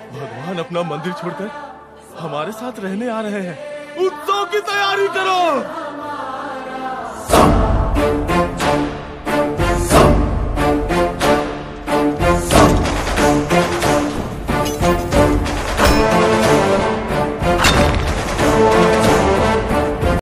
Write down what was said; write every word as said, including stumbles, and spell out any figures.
भगवान अपना मंदिर छोड़कर हमारे साथ रहने आ रहे हैं। उत्सव की तैयारी करो।